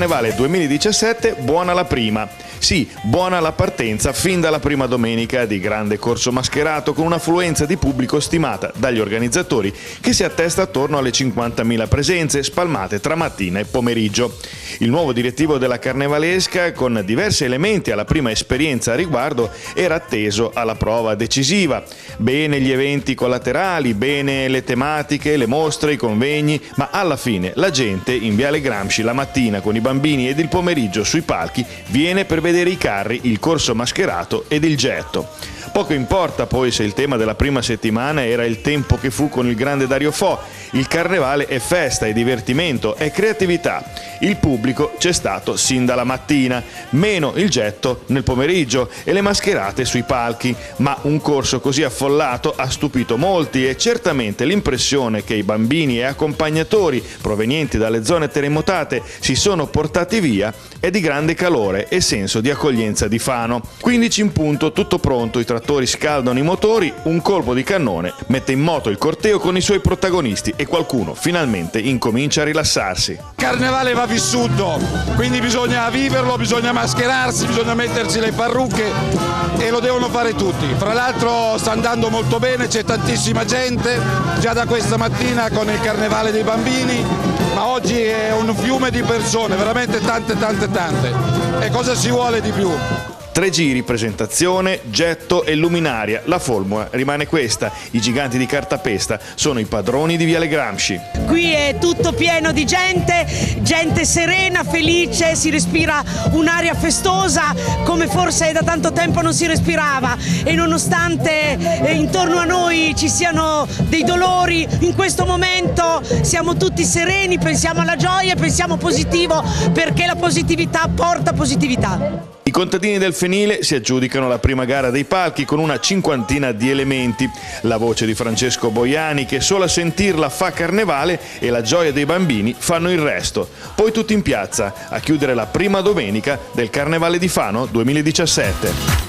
Carnevale 2017, buona la prima. Sì, buona la partenza fin dalla prima domenica di grande corso mascherato con un'affluenza di pubblico stimata dagli organizzatori che si attesta attorno alle 50.000 presenze spalmate tra mattina e pomeriggio. Il nuovo direttivo della Carnevalesca, con diversi elementi alla prima esperienza a riguardo, era atteso alla prova decisiva. Bene gli eventi collaterali, bene le tematiche, le mostre, i convegni, ma alla fine la gente in Viale Gramsci la mattina con i bambini ed il pomeriggio sui palchi viene per vedere i carri, il corso mascherato ed il getto. Poco importa poi se il tema della prima settimana era il tempo che fu con il grande Dario Fo. Il carnevale è festa, è divertimento, è creatività. Il pubblico c'è stato sin dalla mattina, meno il getto nel pomeriggio e le mascherate sui palchi, ma un corso così affollato ha stupito molti e certamente l'impressione che i bambini e accompagnatori provenienti dalle zone terremotate si sono portati via è di grande calore e senso di accoglienza di Fano. 15 in punto, tutto pronto, i trattori scaldano i motori, un colpo di cannone mette in moto il corteo con i suoi protagonisti e qualcuno finalmente incomincia a rilassarsi. Carnevale va vissuto, quindi bisogna viverlo, bisogna mascherarsi, bisogna mettersi le parrucche e lo devono fare tutti. Fra l'altro sta andando molto bene, c'è tantissima gente già da questa mattina con il carnevale dei bambini, ma oggi è un fiume di persone, veramente tante. E cosa si vuole di più? 3 giri, presentazione, getto e luminaria. La formula rimane questa. I giganti di cartapesta sono i padroni di Viale Gramsci. Qui è tutto pieno di gente serena, felice, si respira un'aria festosa come forse da tanto tempo non si respirava e nonostante intorno a noi ci siano dei dolori, in questo momento siamo tutti sereni, pensiamo alla gioia, pensiamo positivo perché la positività porta positività. I contadini del Fenile si aggiudicano la prima gara dei palchi con una 50 di elementi. La voce di Francesco Boiani che solo a sentirla fa carnevale e la gioia dei bambini fanno il resto. Poi tutti in piazza a chiudere la prima domenica del Carnevale di Fano 2017.